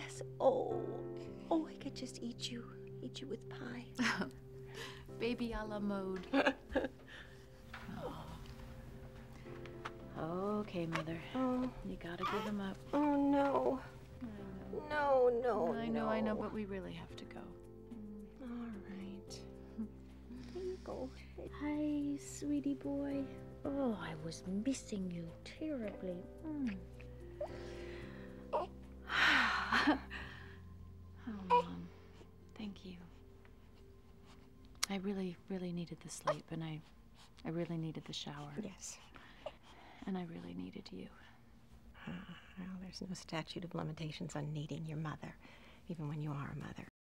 yes. Oh, I could just eat you with pie. Baby a la mode. Oh. Okay, Mother. Oh. You gotta give him up. Oh, no. No. I know, but we really have to go. All right. Here you go. Hi, sweetie boy. Oh, I was missing you terribly. Oh, Mom. Thank you. I really, really needed the sleep, and I really needed the shower. Yes. And I really needed you. Well, there's no statute of limitations on needing your mother, even when you are a mother.